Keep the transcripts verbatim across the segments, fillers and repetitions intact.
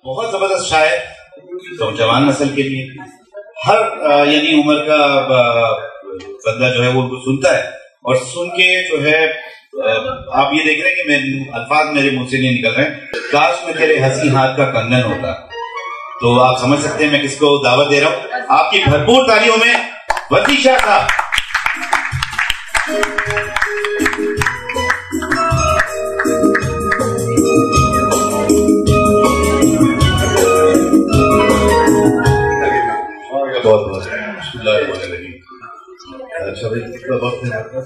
بہت زبردست شاعر تو جوان نسل کے لیے ہر یعنی عمر کا بندہ جو ہے وہ سنتا ہے اور سن کے جو ہے آپ یہ دیکھ رہے ہیں کہ میں الفاظ میرے منہ سے نہیں نکل رہے ہیں. کاش میں تیرے ہنسی ہاتھ کا کنگن ہوتا. تو آپ سمجھ سکتے ہیں میں کس کو دعوت دے رہا ہوں. آپ کی بھرپور تالیوں میں وسیع شاہ صاحب. بہت بہت بسم اللہ الرحمن الرحیم. اچھا بھائی کتنا وقت ہے آپ کا؟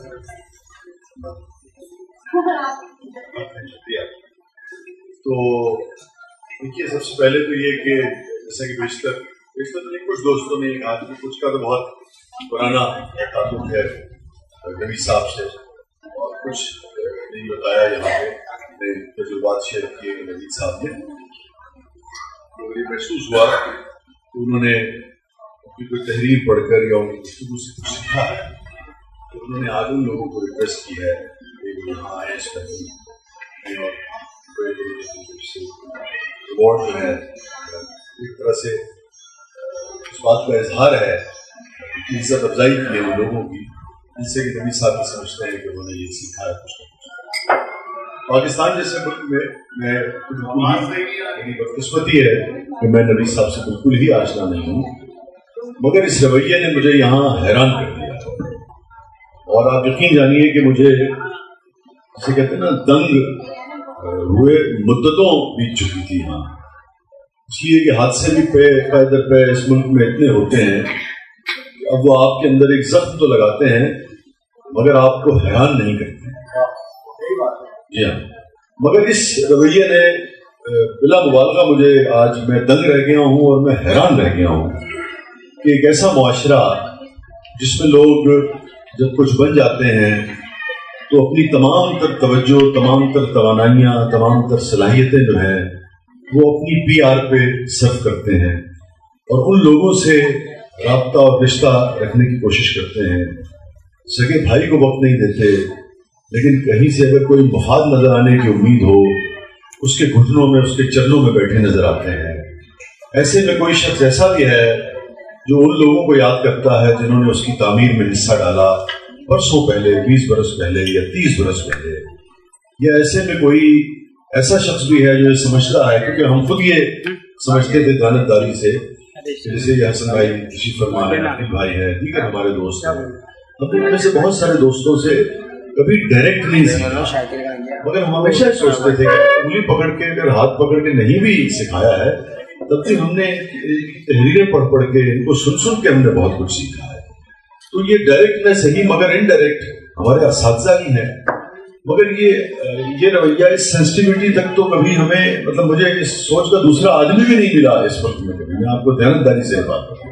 شکریہ. تو دیکھیے سب سے پہلے تو یہ کہ جیسا کہ بیشتر بیشتر تو نہیں کچھ دوستوں نے کہا کہ کچھ کا تو بہت پرانا تعلق ہے نبی صاحب سے اور کچھ نہیں بتایا یہاں پہ اپنے تجربات شیئر کیے نبی صاحب نے. تو یہ محسوس ہوا کہ انہوں نے کوئی تحریر پڑھ کر یا ان گفتگو سے کچھ سیکھا ہے تو انہوں نے آج ان لوگوں کو ریکویسٹ کی ہے کہ یہاں آئے اس کا ایوارڈ جو ہے ایک طرح سے اس بات کا اظہار ہے کہ عزت افزائی کی ہے ان لوگوں کی جس سے کہ نبی صاحب بھی سمجھتے ہیں کہ انہوں نے یہ سیکھا ہے کچھ نہ کچھ. پاکستان جیسے ملک میں میں میری بدقسمتی ہے کہ میں نبی صاحب سے بالکل ہی آشنا نہیں ہوں مگر اس رویے نے مجھے یہاں حیران کر دیا اور آپ یقین جانیے کہ مجھے جسے کہتے ہیں نا دنگ ہوئے مدتوں بیت چکی تھی یہاں. اس لیے کہ حادثے بھی پہ پے در پہ اس ملک میں اتنے ہوتے ہیں کہ اب وہ آپ کے اندر ایک زخم تو لگاتے ہیں مگر آپ کو حیران نہیں کرتے. جی ہاں مگر اس رویے نے بلا مبالغہ مجھے آج میں دنگ رہ گیا ہوں اور میں حیران رہ گیا ہوں کہ ایک ایسا معاشرہ جس میں لوگ جب کچھ بن جاتے ہیں تو اپنی تمام تر توجہ تمام تر توانائیاں تمام تر صلاحیتیں جو ہیں وہ اپنی پی آر پہ صرف کرتے ہیں اور ان لوگوں سے رابطہ اور رشتہ رکھنے کی کوشش کرتے ہیں. سگے بھائی کو وقت نہیں دیتے لیکن کہیں سے اگر کوئی مفاد نظر آنے کی امید ہو اس کے گھٹنوں میں اس کے چرنوں میں بیٹھے نظر آتے ہیں. ایسے میں کوئی شخص ایسا بھی ہے جو ان لوگوں کو یاد کرتا ہے جنہوں نے اس کی تعمیر میں حصہ ڈالا برسوں پہلے بیس برس پہلے یا تیس برس پہلے. یا ایسے میں کوئی ایسا شخص بھی ہے جو یہ سمجھتا ہے کیونکہ ہم خود یہ سمجھتے تھے دیانتداری سے جیسے یہ حسن بھائی تشریف فرما ہے عاقل بھائی ہے دیگر ہمارے دوست ہیں. ہم نے ان میں سے بہت سارے دوستوں سے کبھی ڈائریکٹ نہیں سیکھا مگر ہم ہمیشہ سوچتے تھے کہ انگلی پکڑ کے اگر ہاتھ پکڑ کے نہیں بھی سکھایا ہے تب بھی ہم نے تحریریں پڑھ پڑھ کے ان کو سن سن کے ہم نے بہت کچھ سیکھا ہے. تو یہ ڈائریکٹ میں صحیح مگر انڈائریکٹ ہمارے اساتذہ ہی ہیں مگر یہ یہ رویہ اس سینسٹیوٹی تک تو کبھی ہمیں مطلب مجھے اس سوچ کا دوسرا آدمی بھی نہیں ملا اس وقت میں کبھی. میں آپ کو دیانتداری سے بات کروں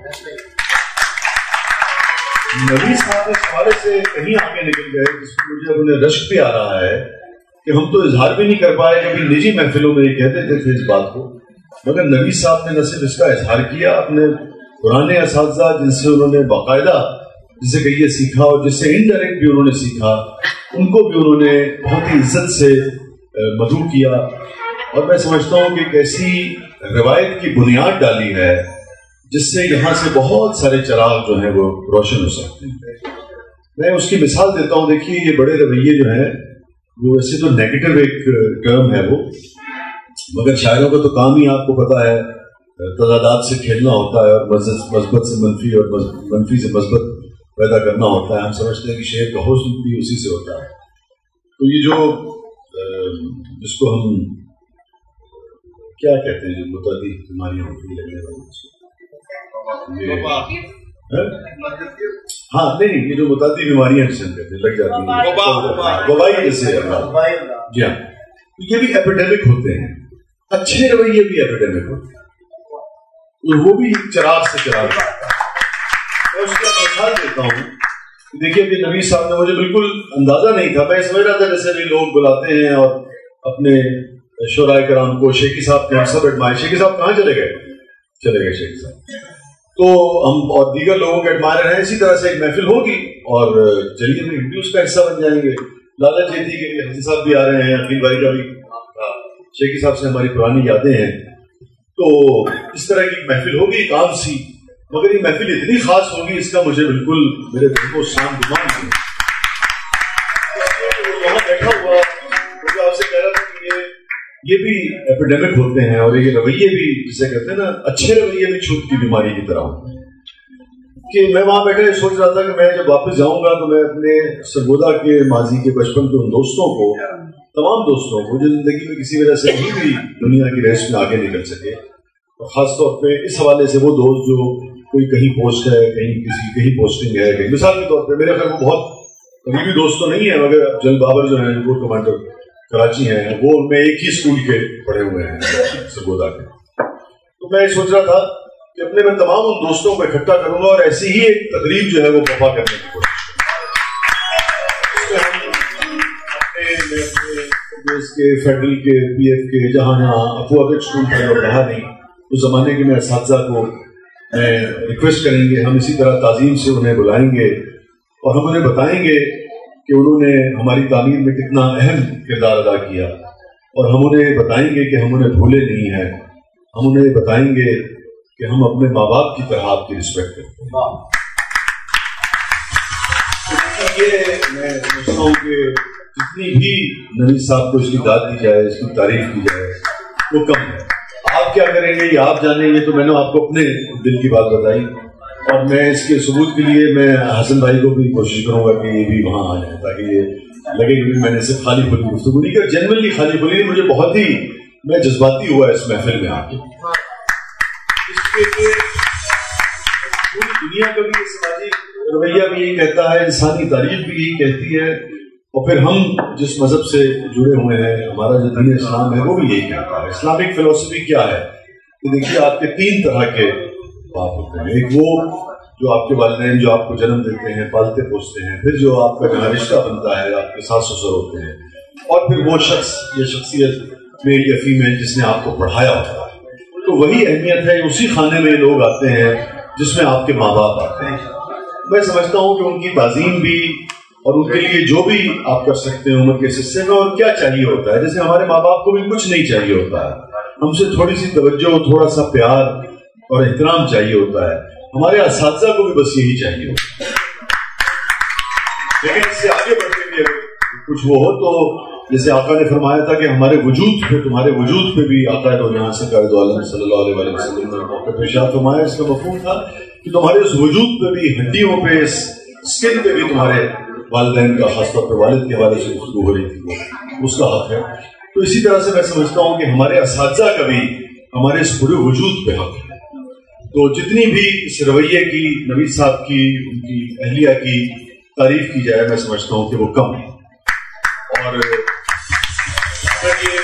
نبی صاحب اس حوالے سے کہیں آگے نکل گئے جس میں مجھے انہیں رشک بھی آ رہا ہے کہ ہم تو اظہار بھی نہیں کر پائے کبھی نجی محفلوں میں یہ کہتے تھے اس بات کو مگر نبی صاحب نے نہ صرف اس کا اظہار کیا اپنے پرانے اساتذہ جن سے انہوں نے باقاعدہ جسے کہ یہ سیکھا اور جس سے انڈائریکٹ بھی انہوں نے سیکھا ان کو بھی انہوں نے بہت ہی عزت سے مدعو کیا اور میں سمجھتا ہوں کہ ایک ایسی روایت کی بنیاد ڈالی ہے جس سے یہاں سے بہت سارے چراغ جو ہیں وہ روشن ہو سکتے ہیں. میں اس کی مثال دیتا ہوں. دیکھیے یہ بڑے رویے جو ہیں وہ ویسے تو نیگیٹو ایک ٹرم ہے وہ مگر شاعروں کا تو کام ہی آپ کو پتا ہے تضادات سے کھیلنا ہوتا ہے اور مثبت سے منفی اور منفی سے مثبت پیدا کرنا ہوتا ہے. ہم سمجھتے ہیں کہ شعر کا حسن بھی اسی سے ہوتا ہے. تو یہ جو جس کو ہم کیا کہتے ہیں متعدد بیماریاں ہوتی لگنے والی ہاں نہیں نہیں یہ جو متعدد بیماریاں جسے ہم کہتے ہیں لگ جاتی ہیں وبائی جیسے جی ہاں یہ بھی ایپیڈیمک ہوتے ہیں. اچھے رویے بھی ایپیڈیمک ہوتے ہیں وہ بھی چراغ سے چراغ. میں اس کا مثال دیتا ہوں. دیکھیے کہ نبی صاحب نے مجھے بالکل اندازہ نہیں تھا. میں سمجھ رہا تھا جیسے بھی لوگ بلاتے ہیں اور اپنے شعراء کرام کو شیخی صاحب کے ہم سب ایڈمائر. شیخی صاحب کہاں چلے گئے چلے گئے شیخی صاحب. تو ہم اور دیگر لوگوں کے ایڈمائر ہیں. اسی طرح سے ایک محفل ہوگی اور چلیے ہم بھی اس کا حصہ بن جائیں گے. لالچ یہ تھی کہ حسن صاحب بھی آ رہے ہیں عقیل بھائی کا بھی شیخی صاحب سے ہماری پرانی یادیں ہیں. تو اس طرح کی محفل ہوگی ایک عام سی، مگر یہ محفل اتنی خاص ہوگی اس کا مجھے بالکل میرے دل کو شام دماغ نہیں ہے۔ وہاں بیٹھا ہوا مجھے آپ سے کہہ رہا تھا کہ یہ یہ بھی ایپیڈیمک ہوتے ہیں، اور یہ رویے بھی جسے کہتے ہیں نا اچھے رویے بھی چھوٹ کی بیماری کی طرح ہوتے ہیں، کہ میں وہاں بیٹھے سوچ رہا تھا کہ میں جب واپس جاؤں گا تو میں اپنے سرگودا کے ماضی کے بچپن کے ان دوستوں کو، تمام دوستوں کو جو زندگی میں کسی وجہ سے نہیں بھی دنیا کی ریس میں آگے نکل سکے، اور خاص طور پہ اس حوالے سے وہ دوست جو کوئی کہیں پوسٹ ہے، کہیں کسی کہیں پوسٹنگ ہے، کہیں مثال کے طور پہ میرے خیال وہ بہت قریبی دوست تو نہیں ہے، مگر جل بابر جو ہیں وہ کمانڈر کراچی ہیں، وہ ان میں ایک ہی اسکول کے پڑھے ہوئے ہیں سرگودا کے۔ تو میں سوچ رہا تھا کہ اپنے میں تمام ان دوستوں کو اکٹھا کروں گا اور ایسی ہی ایک تقریب جو ہے وہ برپا کرنے کی کوشش دیش کے فیڈرل کے پی ایف کے جہاں جہاں اپو اسکول پڑھے اور رہا نہیں اس زمانے کے میں اساتذہ کو میں ریکویسٹ کریں گے، ہم اسی طرح تعظیم سے انہیں بلائیں گے اور ہم انہیں بتائیں گے کہ انہوں نے ہماری تعمیر میں کتنا اہم کردار ادا کیا، اور ہم انہیں بتائیں گے کہ ہم انہیں بھولے نہیں ہیں، ہم انہیں بتائیں گے کہ ہم اپنے ماں باپ کی طرح آپ کی رسپیکٹ کرتے ہیں۔ یہ میں سمجھتا ہوں کہ جتنی بھی نوید صاحب کو اس کی داد دی جائے، اس کی تعریف کی جائے وہ کم ہے۔ آپ کیا کریں گے یہ آپ جانیں گے، تو میں نے آپ کو اپنے دل کی بات بتائی، اور میں اس کے ثبوت کے لیے میں حسن بھائی کو بھی کوشش کروں گا کہ یہ بھی وہاں آ جائے، تاکہ یہ لگے کہ میں نے صرف خالی پھلی گفتگو نہیں کی، جنرلی خالی پھلی مجھے بہت ہی میں جذباتی ہوا اس محفل میں آ کے۔ اس کے لیے پوری دنیا کا بھی یہ سماجی رویہ بھی یہی کہتا ہے، انسانی تاریخ بھی یہی کہتی ہے، اور پھر ہم جس مذہب سے جڑے ہوئے ہیں، ہمارا جو دین اسلام ہے وہ بھی یہی کہتا ہے۔ اسلامک فلسفی کیا ہے کہ دیکھیے آپ کے تین طرح کے باپ ہوتے ہیں، ایک وہ جو آپ کے والدین جو آپ کو جنم دیتے ہیں، پالتے پوستے ہیں، پھر جو آپ کا جہاں رشتہ بنتا ہے آپ کے ساس سسر ہوتے ہیں، اور پھر وہ شخص یا شخصیت میل یا فیمیل جس نے آپ کو پڑھایا ہوتا ہے۔ تو وہی اہمیت ہے، اسی خانے میں لوگ آتے ہیں جس میں آپ کے ماں باپ آتے ہیں۔ میں سمجھتا ہوں کہ ان کی تعظیم بھی اور ان کے لیے جو بھی آپ کر سکتے ہیں عمر کے حصے میں، اور کیا چاہیے ہوتا ہے، جیسے ہمارے ماں باپ کو بھی کچھ نہیں چاہیے ہوتا ہے، ہم سے تھوڑی سی توجہ، تھوڑا سا پیار اور احترام چاہیے ہوتا ہے، ہمارے اساتذہ کو بھی بس یہی چاہیے ہوتا ہے۔ لیکن اس سے آگے بڑھ کے بھی اگر کچھ وہ ہو تو جیسے آقا نے فرمایا تھا کہ ہمارے وجود پہ، تمہارے وجود پہ بھی آقا دو جہاں سرکار دو عالم صلی اللہ علیہ وسلم نے موقع پہ ارشاد فرمایا، اس کا مفہوم تھا کہ تمہارے اس وجود پہ بھی، ہڈیوں پہ، اس اسکن پہ بھی تمہارے والدین کا، خاص طور پہ والد کے حوالے سے گفتگو ہو رہی تھی، اس کا حق ہے۔ تو اسی طرح سے میں سمجھتا ہوں کہ ہمارے اساتذہ کا بھی ہمارے اس پورے وجود پہ حق ہے۔ تو جتنی بھی اس رویے کی، نوید صاحب کی، ان کی اہلیہ کی تعریف کی جائے، میں سمجھتا ہوں کہ وہ کم ہے۔ اور اگر یہ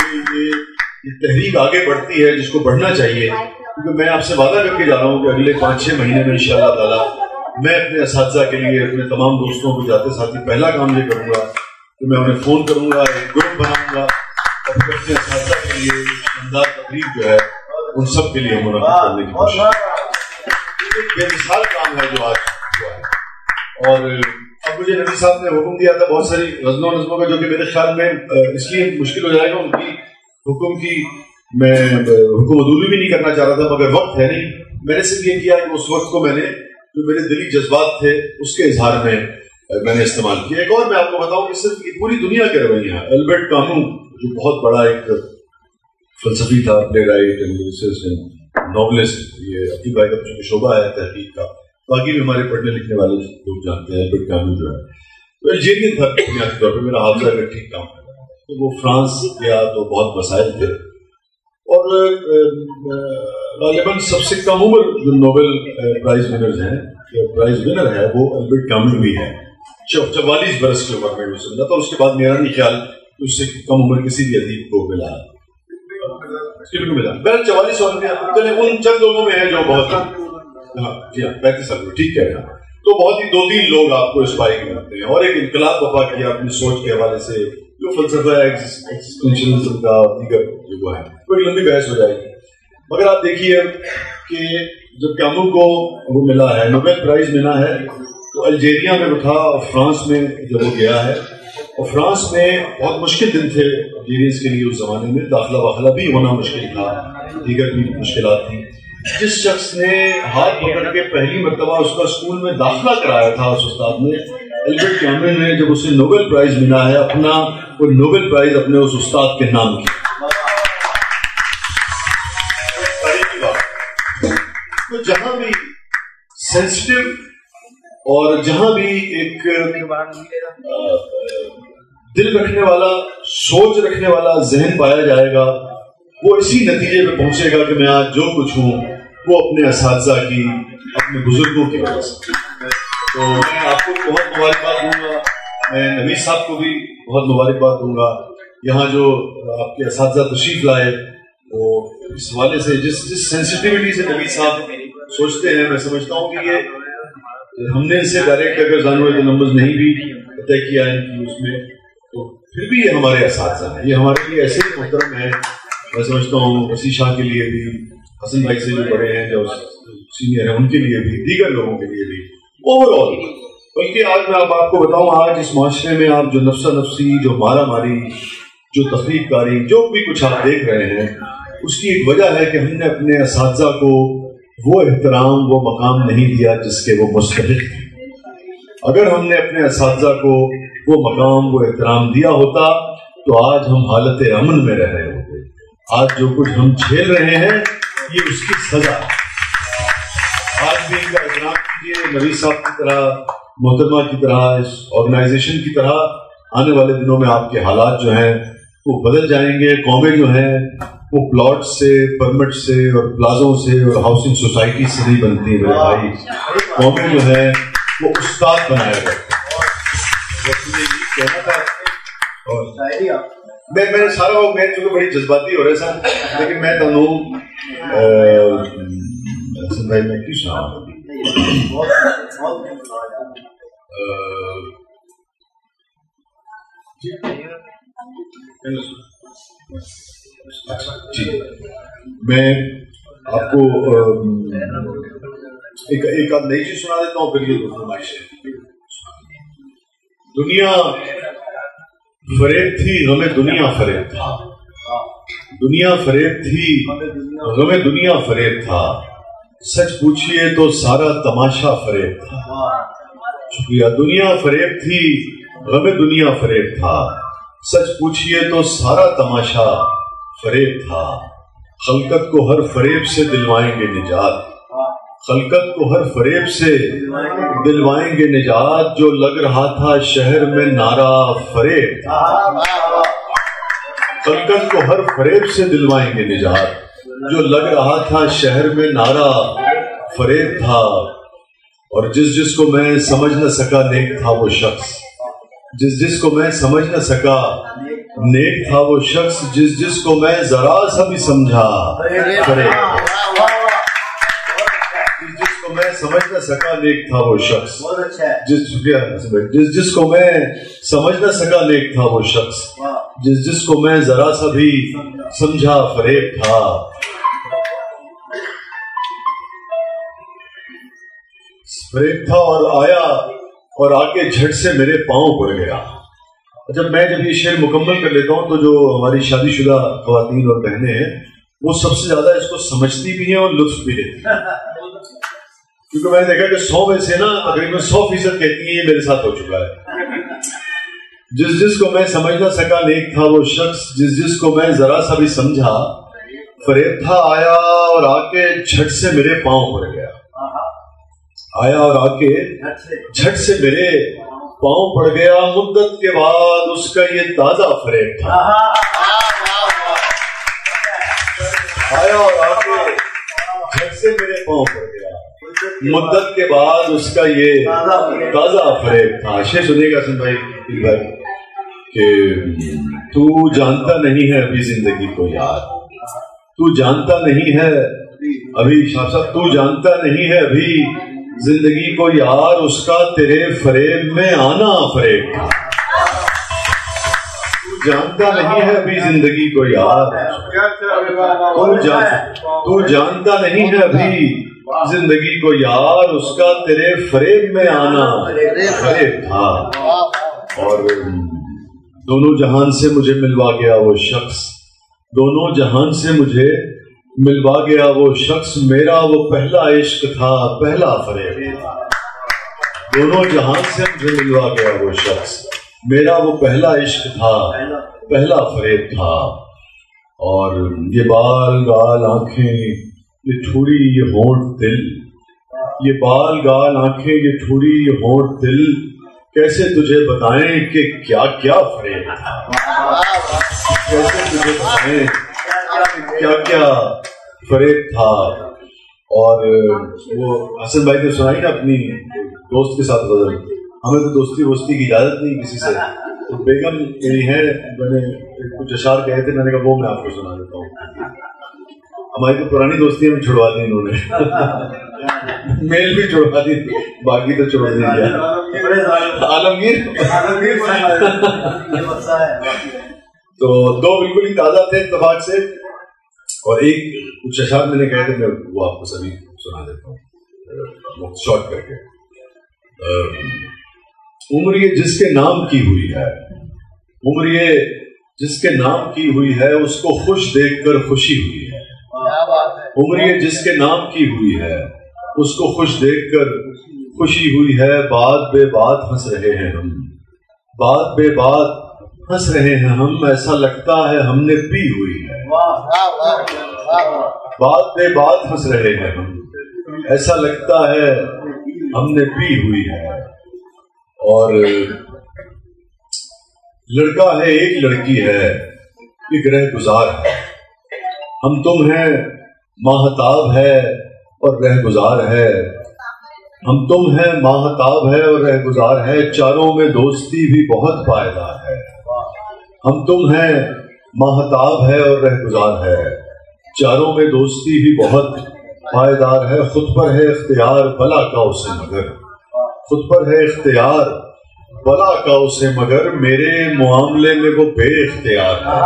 یہ تحریک آگے بڑھتی ہے جس کو بڑھنا چاہیے، کیونکہ میں آپ سے وعدہ کر کے جا رہا ہوں کہ اگلے پانچ چھ مہینے میں انشاءاللہ تعالیٰ میں اپنے اساتذہ کے لیے، اپنے تمام دوستوں کو جاتے ساتھی پہلا کام یہ کروں گا کہ میں انہیں فون کروں گا، ایک گروپ بناؤں گا، اور پھر اپنے اساتذہ کے لیے شاندار تقریب جو ہے ان سب کے لیے منعقد کرنے کی کوشش ایک بے مثال کام ہے جو آج ہوا ہے۔ اور اب مجھے نبی صاحب نے حکم دیا تھا بہت ساری غزلوں و نظموں کا، جو کہ میرے خیال میں اس لیے مشکل ہو جائے گا، ان کی حکم کی میں حکم عدولی بھی نہیں کرنا چاہ رہا تھا، مگر وقت ہے نہیں، میں نے صرف یہ کیا کہ اس وقت کو میں نے جو میرے دلی جذبات تھے اس کے اظہار میں میں نے استعمال کیا۔ ایک اور میں آپ کو بتاؤں کہ صرف پوری دنیا کے رویہ ہیں، البرٹ کامو جو بہت بڑا ایک فلسفی تھا، پلے رائٹ، ناولسٹ، یہ عقیل بھائی کا شعبہ ہے تحقیق کا، باقی بھی ہمارے پڑھنے لکھنے والے لوگ جانتے ہیں، البرٹ کامو جو ہے تو الجیرین تھا بنیادی طور پہ، میرا حافظہ اگر ٹھیک کام ہے تو وہ فرانس گیا تو بہت مسائل تھے، اور غالباً سب سے کم عمر جو نوبل پرائز ونرز ہیں، پرائز ونر ہے وہ البرٹ کامو بھی ہے، چوالیس برس کی عمر میں اسے ملا تھا، اس کے بعد میرا نہیں خیال اس سے کم عمر کسی بھی ادیب کو ملا ملا بہت چوالیس عمر میں چلے ان چند لوگوں میں ہے جو بہت ہاں جی ہاں پینتیس سال میں ٹھیک کہہ رہا تو بہت ہی دو تین لوگ آپ کو انسپائر کرتے ہیں، اور ایک انقلاب برپا کیا اپنی سوچ کے حوالے سے، جو فلسفہ ہے ایگزسٹنشلزم کا اور دیگر جو وہ ہے، کوئی لمبی بحث ہو جائے گی، مگر آپ دیکھیے کہ جب کامو کو وہ ملا ہے، نوبل پرائز ملا ہے، تو الجیریا میں وہ تھا اور فرانس میں جب وہ گیا ہے اور فرانس میں بہت مشکل دن تھے الجیریئنس کے لیے اس زمانے میں، داخلہ واخلہ بھی ہونا مشکل تھا، دیگر بھی مشکلات تھیں. جس شخص نے ہاتھ پکڑ کے پہلی مرتبہ اس کا اسکول میں داخلہ کرایا تھا اس استاد نے، البرٹ کیمرون نے، جب اسے نوبل پرائز ملا ہے، اپنا وہ نوبل پرائز اپنے اس استاد کے نام کیا. تو جہاں بھی سینسٹیو اور جہاں بھی ایک دل رکھنے والا، سوچ رکھنے والا ذہن پایا جائے گا، وہ اسی نتیجے پہ پہنچے گا کہ میں آج جو کچھ ہوں وہ اپنے اساتذہ کی، اپنے بزرگوں کی وجہ سے. تو میں آپ کو بہت مبارکباد دوں گا، میں نوید صاحب کو بھی بہت مبارکباد دوں گا. یہاں جو آپ کے اساتذہ تشریف لائے وہ اس حوالے سے جس جس سینسٹیوٹی سے نوید صاحب سوچتے ہیں، میں سمجھتا ہوں کہ یہ ہم نے اس سے ڈائریکٹ اگر جانور کے نمبر نہیں بھی طے کیا ہے کہ اس میں، تو پھر بھی یہ ہمارے اساتذہ ہیں، یہ ہمارے لیے ایسے ہی محترم ہیں. میں سمجھتا ہوں وسیع شاہ کے لیے بھی، حسن بھائی سے جو بڑے ہیں، جو سینئر ہیں، ان کے لیے بھی، دیگر لوگوں کے لیے بھی، اوور آل. بلکہ آج میں اب آپ کو بتاؤں، آج اس معاشرے میں آپ جو نفسا نفسی، جو مارا ماری، جو تخریب کاری، جو بھی کچھ آپ دیکھ رہے ہیں، اس کی ایک وجہ ہے کہ ہم نے اپنے اساتذہ کو وہ احترام، وہ مقام نہیں دیا جس کے وہ مستحق ہیں. اگر ہم نے اپنے اساتذہ کو وہ مقام، وہ احترام دیا ہوتا تو آج ہم حالت امن میں رہ رہے ہوتے. آج جو کچھ ہم جھیل رہے ہیں یہ اس کی سزا ہے. آج بھی ان کا احترام کیجیے، نوید صاحب کی طرح، محترمہ کی طرح، اس آرگنائزیشن کی طرح. آنے والے دنوں میں آپ کے حالات جو ہیں وہ بدل جائیں گے. قومیں جو ہیں وہ پلاٹ سے، پرمٹ سے اور پلازوں سے اور ہاؤسنگ سوسائٹی سے نہیں بنتی میرے بھائی. قومیں جو ہیں وہ استاد بنایا گیا. میں میں نے سارا وہ میں چونکہ بڑی جذباتی ہو رہے سن، لیکن میں تمہیں بھائی میں کیوں سنا جی میں آپ کو ایک ایک آدھ نئی چیز سنا دیتا ہوں، پھر یہ فرمائش ہے. دنیا فریب تھی، غم دنیا فریب تھا. دنیا فریب تھی، غم دنیا فریب تھا. سچ پوچھئے تو سارا تماشا فریب تھا. شکریہ. دنیا فریب تھی، غم دنیا فریب تھا. سچ پوچھئے تو سارا تماشا فریب تھا. خلقت کو ہر فریب سے دلوائیں گے نجات. خلقت کو ہر فریب سے دلوائیں گے نجات. جو لگ رہا تھا شہر میں نعرہ فریب تھا. خلقت کو ہر فریب سے دلوائیں گے نجات. جو لگ رہا تھا شہر میں نعرہ فریب تھا. اور جس جس کو میں سمجھ نہ سکا نیک تھا وہ شخص. جس جس کو میں سمجھ نہ سکا نیک تھا وہ شخص. جس جس کو میں ذرا سا بھی سمجھا فریب تھا. جس کو میں سمجھ نہ سکا نیک تھا وہ شخص. جس جس جس کو میں سمجھ نہ سکا نیک تھا وہ شخص. جس جس کو میں ذرا سا بھی سمجھا فریب تھا. فریب تھا اور آیا اور آ کے جھٹ سے میرے پاؤں پڑ گیا. جب میں جب یہ شعر مکمل کر لیتا ہوں تو جو ہماری شادی شدہ خواتین اور بہنیں ہیں وہ سب سے زیادہ اس کو سمجھتی بھی ہیں اور لطف بھی لیتی ہیں. کیونکہ میں نے دیکھا کہ سو میں سے نا تقریباً سو فیصد کہتی ہیں یہ میرے ساتھ ہو چکا ہے. جس جس کو میں سمجھ نہ سکا نیک تھا وہ شخص. جس جس کو میں ذرا سا بھی سمجھا فریب تھا. آیا اور آ کے جھٹ سے میرے پاؤں پڑ گیا. آیا اور آ کے جھٹ سے میرے پاؤں پڑ گیا. مدت کے بعد اس کا یہ تازہ فریب تھا. آیا اور آ کے جھٹ سے میرے پاؤں پڑ گیا. مدت کے بعد اس کا یہ تازہ فریب تھا. شعر سنیے گا حسن بھائی کہ تو جانتا نہیں ہے ابھی زندگی کو یار. تو جانتا نہیں ہے ابھی شاہ صاحب تو جانتا نہیں ہے ابھی زندگی کو یار. اس کا تیرے فریب میں آنا فریب تھا. تو جانتا نہیں ہے ابھی زندگی کو یار. تو جانتا نہیں ہے ابھی زندگی کو یار. اس کا تیرے فریب میں آنا فریب تھا. اور دونوں جہان سے مجھے ملوا گیا وہ شخص، دونوں جہان سے مجھے ملوا گیا وہ شخص، میرا وہ پہلا عشق تھا پہلا فریب تھا۔ دونوں جہان سے مجھے ملوا گیا وہ شخص، میرا وہ پہلا عشق تھا پہلا فریب تھا۔ اور یہ بال گال آنکھیں یہ ٹھوڑی یہ ہونٹ دل، یہ بال گال آنکھیں یہ ٹھوڑی یہ ہونٹ دل، کیسے تجھے بتائیں کہ کیا کیا فریب تھا، کیسے تجھے بتائیں کیا کیا فریب تھا۔ اور وہ حسن بھائی نے سنائی نا اپنی دوست کے ساتھ غزل، ہمیں تو دوستی وستی کی اجازت نہیں کسی سے، تو بیگم یہی ہے، میں نے کچھ اشعار کہے تھے، میں نے کہا وہ میں آپ کو سنا دیتا ہوں۔ ہماری تو پرانی دوستی ہمیں چھڑوا دی انہوں نے، میل بھی چھڑوا دی، باقی تو چھوڑ دیا عالمگیر۔ تو دو بالکل ہی تازہ تھے اتفاق سے، اور ایک کچھ اشعار میں نے کہے تھے، میں وہ آپ کو سبھی سنا دیتا ہوں شارٹ کر کے۔ عمر یہ جس کے نام کی ہوئی ہے، عمر یہ جس کے نام کی ہوئی ہے، اس کو خوش دیکھ کر خوشی ہوئی ہے۔ عمر یہ جس کے نام کی ہوئی ہے، اس کو خوش دیکھ کر خوشی ہوئی ہے۔ بات بے بات ہنس رہے ہیں ہم، بات بے بات ہنس رہے ہیں ہم، ایسا لگتا ہے ہم نے پی ہوئی ہے۔ بات بے بات ہنس رہے ہیں ہم، ایسا لگتا ہے ہم نے پی ہوئی ہے۔ اور لڑکا ہے ایک لڑکی ہے، ایک رہ گزار ہے، ہم تم ہیں ماہتاب ہے اور رہ گزار ہے، ہم تم ہیں ماہتاب ہے اور رہ گزار ہے، چاروں میں دوستی بھی بہت پائیدار ہے۔ ہم تم ہیں ماہتاب ہے اور رہ گزار ہے، چاروں میں دوستی بھی بہت پائیدار ہے، خود پر ہے اختیار بلا کا اسے مگر، خود پر ہے اختیار بلا کا اسے مگر، میرے معاملے میں وہ بے اختیار ہے۔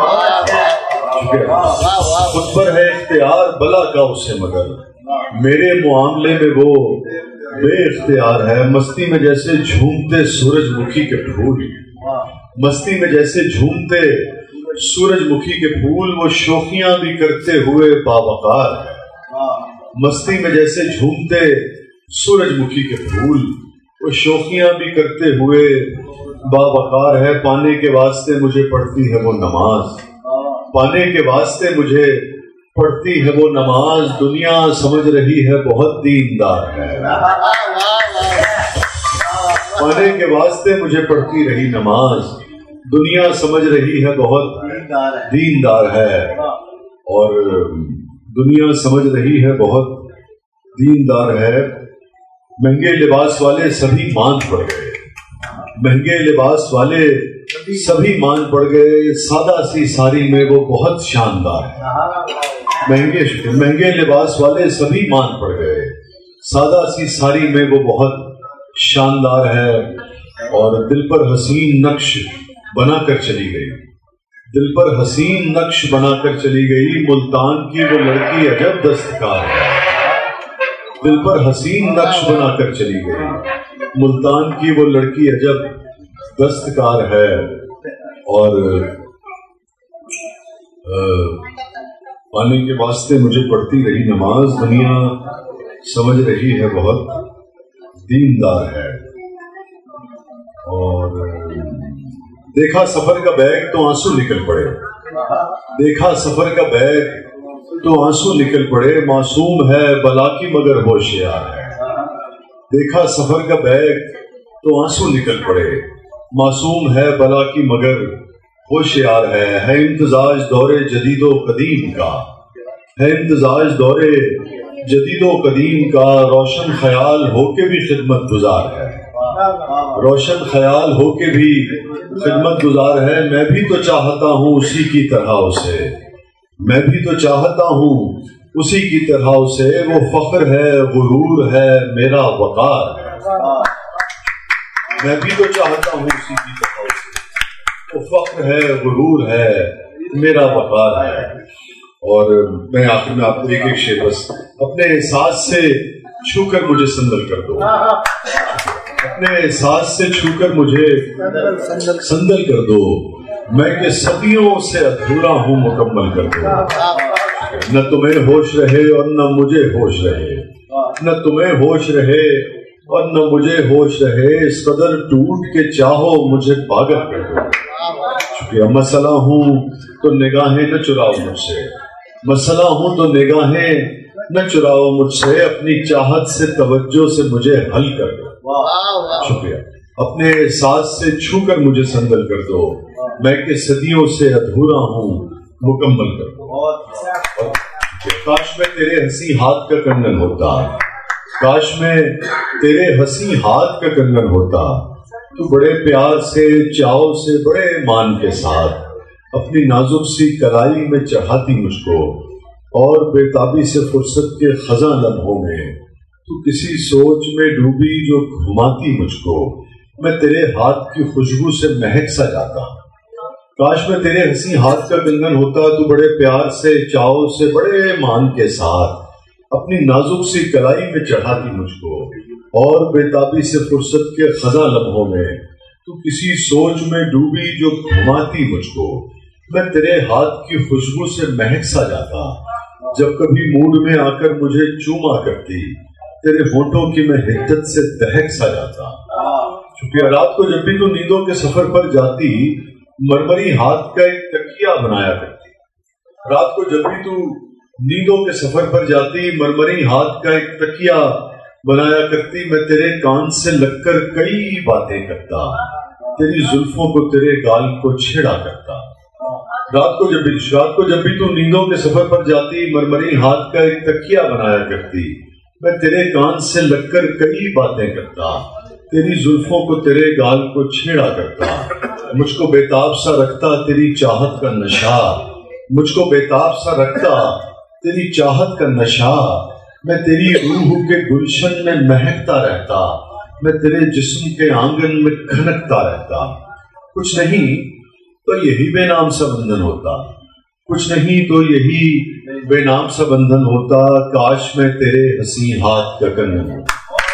خود پر ہے اختیار بلا کا اسے مگر، میرے معاملے میں وہ بے اختیار ہے۔ مستی میں جیسے جھومتے سورج مکھی کے پھول، مستی میں جیسے جھومتے سورج مکھی کے پھول، وہ شوخیاں بھی کرتے ہوئے باوقار ہے۔ مستی میں جیسے جھومتے سورج مکھی کے پھول، وہ شوخیاں بھی کرتے ہوئے باوقار ہے۔ پانے کے واسطے مجھے پڑھتی ہے وہ نماز، پانے کے واسطے مجھے پڑھتی ہے وہ نماز، دنیا سمجھ رہی ہے بہت دیندار ہے۔ پانے کے واسطے مجھے پڑھتی رہی نماز، دنیا سمجھ رہی ہے بہت دیندار ہے۔ اور دنیا سمجھ رہی ہے بہت دیندار ہے۔ مہنگے لباس والے سبھی مان پڑ گئے، مہنگے لباس والے سبھی مان پڑ گئے، سادہ سی ساری میں وہ بہت شاندار ہے۔ مہنگے مہنگے لباس والے سبھی مان پڑ گئے، سادہ سی ساری میں وہ بہت شاندار ہے۔ اور دل پر حسین نقش بنا کر چلی گئی، دل پر حسین نقش بنا کر چلی گئی، ملتان کی وہ لڑکی عجب دستکار ہے۔ دل پر حسین نقش بنا کر چلی گئی، ملتان کی وہ لڑکی عجب دستکار ہے۔ اور پانے کے واسطے مجھے پڑھتی رہی نماز، دنیا سمجھ رہی ہے بہت دیندار ہے۔ اور دیکھا سفر کا بیگ تو آنسو نکل پڑے، دیکھا سفر کا بیگ تو آنسو نکل پڑے، معصوم ہے بلا کی مگر ہوشیار ہے۔ دیکھا سفر کا بیگ تو آنسو نکل پڑے، معصوم ہے بلا کی مگر ہوشیار ہے۔ ہے امتزاج دور جدید و قدیم کا، ہے امتزاج دور جدید و قدیم کا، روشن خیال ہو کے بھی خدمت گزار ہے، روشن خیال ہو کے بھی خدمت گزار ہے۔ میں بھی تو چاہتا ہوں اسی کی طرح اسے، میں بھی تو چاہتا ہوں اسی کی طرح اسے، وہ فخر ہے غرور ہے میرا وقار ہے۔ میں بھی تو چاہتا ہوں اسی کی طرح اسے، وہ فخر ہے غرور ہے میرا وقار ہے۔ اور میں آخر میں آپ کو ایک ایک شعر بس، اپنے احساس سے چھو کر مجھے سندل کر دو، اپنے احساس سے چھو کر مجھے سندل کر دو، میں کہ صدیوں سے ادھورا ہوں مکمل کر دو۔ نہ تمہیں ہوش رہے اور نہ مجھے ہوش رہے، نہ تمہیں ہوش رہے اور نہ مجھے ہوش رہے، اس قدر ٹوٹ کے چاہو مجھے پاگل کر دو۔ چونکہ مسئلہ ہوں تو نگاہیں نہ چراؤ مجھ سے، مسئلہ ہوں تو نگاہیں نہ چراؤ مجھ سے، اپنی چاہت سے توجہ سے مجھے حل کر دو۔ شکریہ۔ اپنے احساس سے چھو کر مجھے سندل کر دو، میں کہ صدیوں سے ادھورا ہوں مکمل کر دو۔ کاش میں تیرے ہنسی ہاتھ کا کنگن ہوتا، کاش میں تیرے ہنسی ہاتھ کا کنگن ہوتا، تو بڑے پیار سے چاؤ سے بڑے مان کے ساتھ اپنی نازک سی کلائی میں چڑھاتی مجھ کو، اور بے تابی سے فرصت کے خزاں لمحوں میں تو کسی سوچ میں ڈوبی جو گھماتی مجھ کو، میں تیرے ہاتھ کی خوشبو سے مہک سا جاتا۔ کاش میں تیرے ہنسی ہاتھ کا کنگن ہوتا، تو بڑے پیار سے چاؤ سے بڑے مان کے ساتھ اپنی نازک سی کلائی میں چڑھاتی مجھ کو، اور بے تابی سے فرصت کے خزاں لمحوں میں تو کسی سوچ میں ڈوبی جو گھماتی مجھ کو، میں تیرے ہاتھ کی خوشبو سے مہک سا جاتا۔ جب کبھی موڈ میں آ کر مجھے چوما کرتی، تیرے ہونٹوں کی میں حدت سے دہک سا جاتا۔ چونکہ رات کو جب بھی تو نیندوں کے سفر پر جاتی، مرمری ہاتھ کا ایک تکیہ بنایا کرتی۔ رات کو جب بھی تو نیندوں کے سفر پر جاتی، مرمری ہاتھ کا ایک تکیہ بنایا کرتی، میں تیرے کان سے لگ کر کئی باتیں کرتا، تیری زلفوں کو تیرے گال کو چھیڑا کرتا۔ رات کو جب بھی رات کو جب بھی تو نیندوں کے سفر پر جاتی، مرمری ہاتھ کا ایک تکیہ بنایا کرتی، میں تیرے کان سے لگ کر کئی باتیں کرتا، تیری زلفوں کو تیرے گال کو چھیڑا کرتا۔ مجھ کو بےتاب سا رکھتا تیری چاہت کا نشہ، مجھ کو بےتاب سا رکھتا تیری چاہت کا نشہ، میں تیری روح کے گلشن میں مہکتا رہتا، میں تیرے جسم کے آنگن میں کھنکتا رہتا۔ کچھ نہیں تو یہی بے نام سا بندھن ہوتا، کچھ نہیں تو یہی بے نام سا بندھن ہوتا، کاش میں تیرے ہنسی ہاتھ کا کنگن ہوتا۔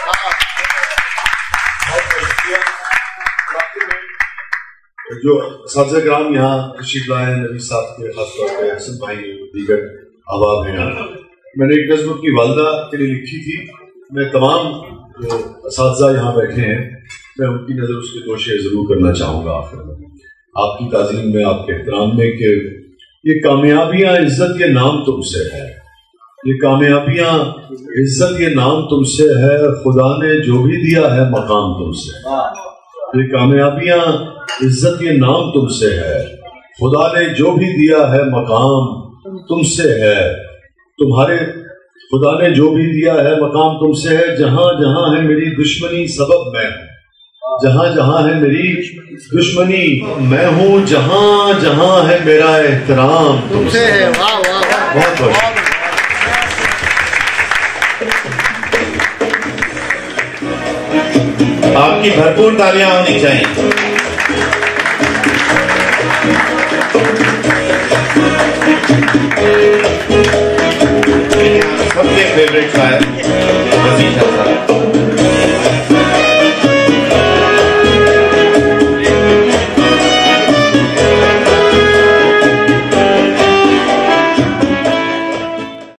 جو اساتذہ کرام یہاں تشریف لائے ہیں، نبی صاحب کے خاص طور پہ حسن بھائی دیگر احباب ہیں یہاں، میں نے ایک نظم اپنی والدہ کے لیے لکھی تھی۔ میں تمام جو اساتذہ یہاں بیٹھے ہیں، میں ان کی نظر اس کے دو شعر ضرور کرنا چاہوں گا آخر میں، آپ کی تعظیم میں، آپ کے احترام میں، کہ یہ کامیابیاں عزت یہ نام تم سے ہے، یہ کامیابیاں عزت یہ نام تم سے ہے، خدا نے جو بھی دیا ہے مقام تم سے، یہ کامیابیاں عزت یہ نام تم سے ہے، خدا نے جو بھی دیا ہے مقام تم سے ہے، تمہارے خدا نے جو بھی دیا ہے مقام تم سے ہے، جہاں جہاں ہے میری دشمنی سبب میں ہوں، جہاں جہاں ہے میری دشمنی میں ہوں، جہاں جہاں ہے میرا احترام تم سے ہے۔ واہ واہ، بہت بہت آپ کی بھرپور تالیاں ہونی چاہیے۔ سب کے فیوریٹ شاعر